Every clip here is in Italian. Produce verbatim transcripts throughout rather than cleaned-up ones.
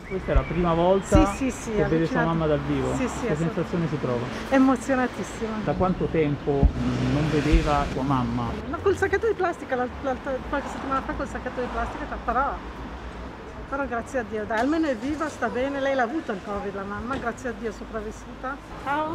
Questa è la prima volta sì, sì, sì, che vede sua mamma dal vivo? Sì, sì, che sensazione si prova? Emozionatissima. Da quanto tempo non vedeva sua mamma? Ma col sacchetto di plastica, qualche settimana fa col sacchetto di plastica, però, però grazie a Dio, dai, almeno è viva, sta bene, lei l'ha avuto il Covid, la mamma, grazie a Dio è sopravvissuta. Ciao!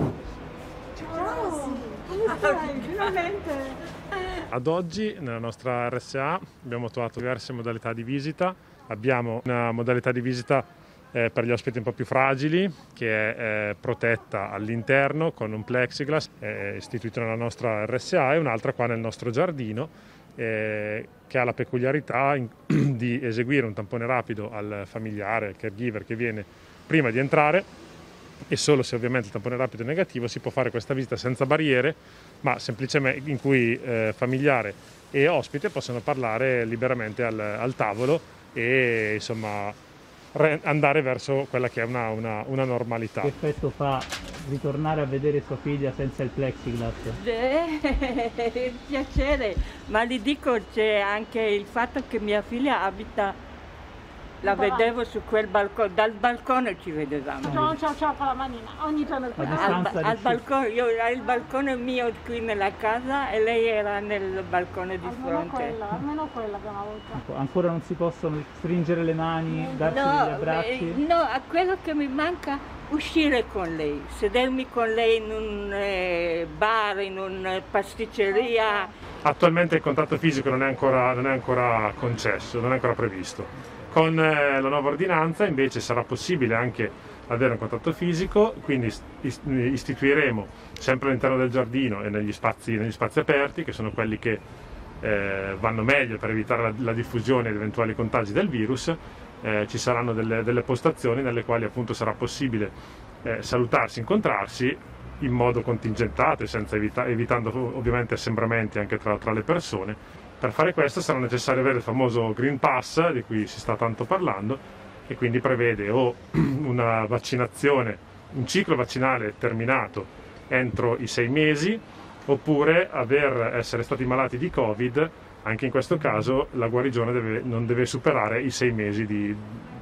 Ciao! Come stai? Finalmente! Ad oggi nella nostra R S A abbiamo trovato diverse modalità di visita. Abbiamo una modalità di visita eh, per gli ospiti un po' più fragili, che è eh, protetta all'interno con un plexiglass eh, istituito nella nostra R S A, e un'altra qua nel nostro giardino eh, che ha la peculiarità in, di eseguire un tampone rapido al familiare, al caregiver che viene prima di entrare, e solo se ovviamente il tampone rapido è negativo si può fare questa visita senza barriere, ma semplicemente in cui eh, familiare e ospite possono parlare liberamente al, al tavolo e insomma andare verso quella che è una, una, una normalità. Che effetto fa ritornare a vedere sua figlia senza il plexiglass? Eh, piacere, ma gli dico c'è anche il fatto che mia figlia abita, la vedevo su quel balcone, dal balcone ci vedevamo. Ciao ciao ciao con la manina, ogni giorno A al, distanza Al, al di- balcone, io il balcone mio qui nella casa e lei era nel balcone di almeno fronte. quella, almeno quella abbiamo avuto. Ancora non si possono stringere le mani, darsi degli No, abbracci? eh, no, a quello che mi manca uscire con lei, sedermi con lei in un eh, bar, in una pasticceria. Attualmente il contatto fisico non è ancora, non è ancora concesso, non è ancora previsto. Con eh, la nuova ordinanza invece sarà possibile anche avere un contatto fisico, quindi istituiremo sempre all'interno del giardino e negli spazi, negli spazi aperti, che sono quelli che eh, vanno meglio per evitare la, la diffusione di eventuali contagi del virus. Eh, ci saranno delle, delle postazioni nelle quali appunto sarà possibile eh, salutarsi, incontrarsi in modo contingentato e senza evita- evitando ovviamente assembramenti anche tra, tra le persone. Per fare questo sarà necessario avere il famoso Green Pass di cui si sta tanto parlando, e quindi prevede o una vaccinazione, un ciclo vaccinale terminato entro i sei mesi, oppure aver essere stati malati di Covid. Anche in questo caso la guarigione deve, non deve superare i sei mesi di,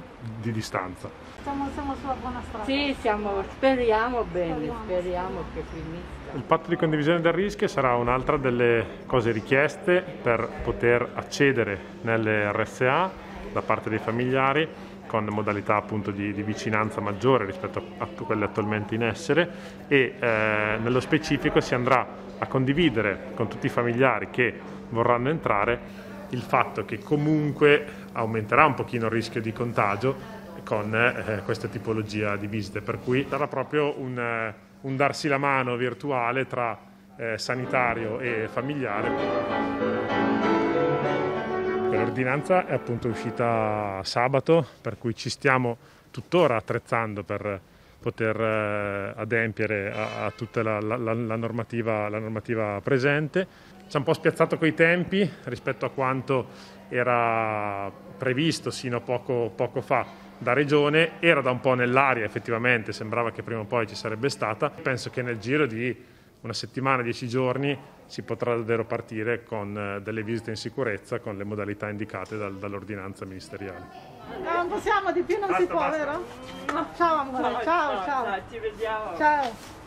di distanza. Siamo, siamo sulla buona strada. Sì, siamo, speriamo bene, Speriamo, speriamo che finisca. Il patto di condivisione del rischio sarà un'altra delle cose richieste per poter accedere nelle R S A da parte dei familiari, con modalità appunto di, di vicinanza maggiore rispetto a, a quelle attualmente in essere, e eh, nello specifico si andrà a condividere con tutti i familiari che vorranno entrare il fatto che comunque aumenterà un pochino il rischio di contagio con eh, questa tipologia di visite, per cui sarà proprio un, eh, un darsi la mano virtuale tra eh, sanitario e familiare. L'ordinanza è appunto uscita sabato, per cui ci stiamo tuttora attrezzando per poter eh, adempiere a, a tutta la, la, la, normativa, la normativa presente. Ci ha un po' spiazzato coi tempi rispetto a quanto era previsto sino a poco, poco fa da Regione. Era da un po' nell'aria effettivamente, sembrava che prima o poi ci sarebbe stata. Penso che nel giro di una settimana, dieci giorni si potrà davvero partire con delle visite in sicurezza con le modalità indicate dal, dall'ordinanza ministeriale. Eh, non possiamo, di più non Basta, si può, basta. vero? No, ciao amore, ciao, ciao, ciao. Ci vediamo. Ciao.